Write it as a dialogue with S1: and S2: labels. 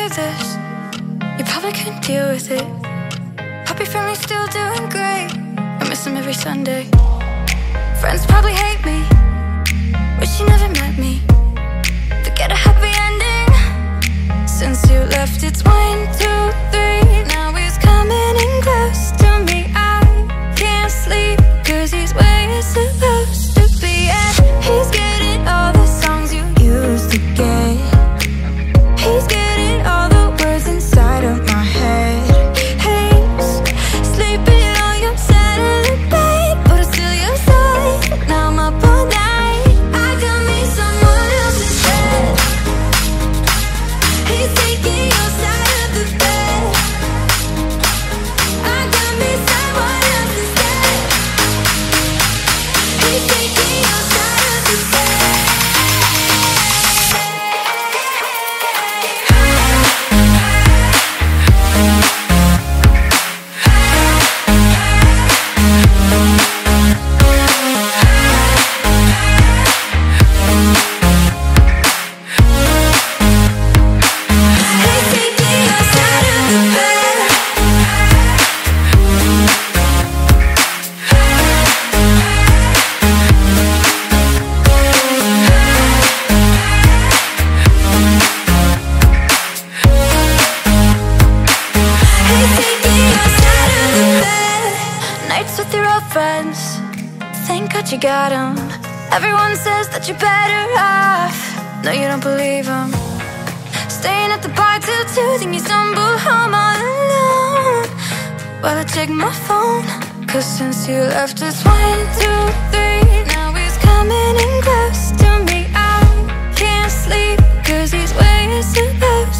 S1: you this. You probably couldn't deal with it. Puppy friendly, still doing great. I miss him every Sunday. Friends probably hate me, wish you never met me. Forget a happy ending. Since you left, it's 1, 2, 3. Now he's coming in close to me. I can't sleep, cause he's where you're supposed to be. And he's getting all the songs you used to get. He's getting all the words inside of my head. He's sleeping on your side of the bed, but it's still your side. Now I'm up all night. I got me someone else's bed. He's taking your side of the bed. I got me someone else's bed. He's taking your side of the bed. Nights with your old friends, thank God you got 'em. Everyone says that you're better off. No, you don't believe 'em. Staying at the bar till 2, then you stumble home all alone. Well, I check my phone, cause since you left it's 1, 2, 3. Now he's coming in close to me. I can't sleep, cause he's where you're supposed